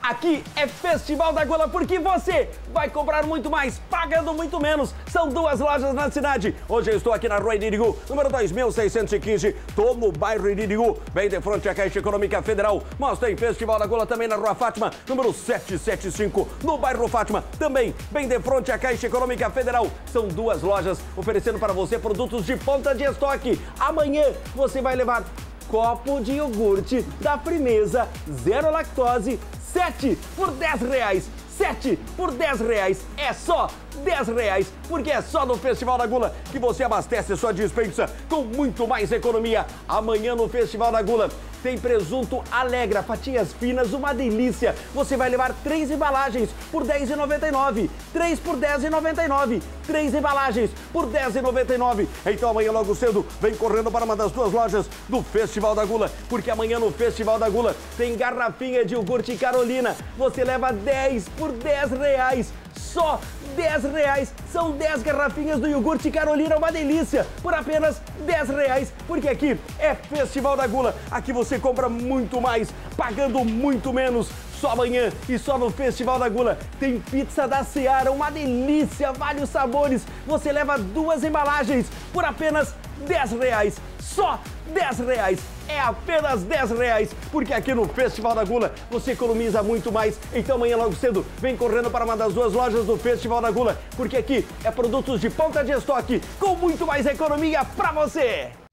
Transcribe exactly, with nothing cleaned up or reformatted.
Aqui é Festival da Gula, porque você vai comprar muito mais, pagando muito menos. São duas lojas na cidade. Hoje eu estou aqui na Rua Iririgu, número dois mil seiscentos e quinze. Tô no bairro Iririgu, bem de frente à Caixa Econômica Federal. Mas tem Festival da Gula também na Rua Fátima, número setecentos e setenta e cinco, no bairro Fátima. Também bem de frente à Caixa Econômica Federal. São duas lojas oferecendo para você produtos de ponta de estoque. Amanhã você vai levar copo de iogurte da Frimeza, zero lactose, sete por dez reais. sete por dez reais. É só dez reais, porque é só no Festival da Gula que você abastece sua despensa com muito mais economia. Amanhã no Festival da Gula tem presunto Alegra, fatias finas, uma delícia. Você vai levar três embalagens por dez reais e noventa e nove centavos. três por dez reais e noventa e nove centavos. três embalagens por dez reais e noventa e nove centavos. Então amanhã logo cedo, vem correndo para uma das duas lojas do Festival da Gula, porque amanhã no Festival da Gula tem garrafinha de iogurte Carolina. Você leva dez por dez reais. Só dez reais. São dez garrafinhas do iogurte Carolina, uma delícia, por apenas dez reais, porque aqui é Festival da Gula. Aqui você compra muito mais, pagando muito menos. Só amanhã e só no Festival da Gula tem pizza da Seara, uma delícia, vários sabores. Você leva duas embalagens por apenas dez reais. Só dez reais. É apenas dez reais, porque aqui no Festival da Gula você economiza muito mais. Então amanhã logo cedo, vem correndo para uma das duas lojas do Festival da Gula, porque aqui é produtos de ponta de estoque com muito mais economia para você.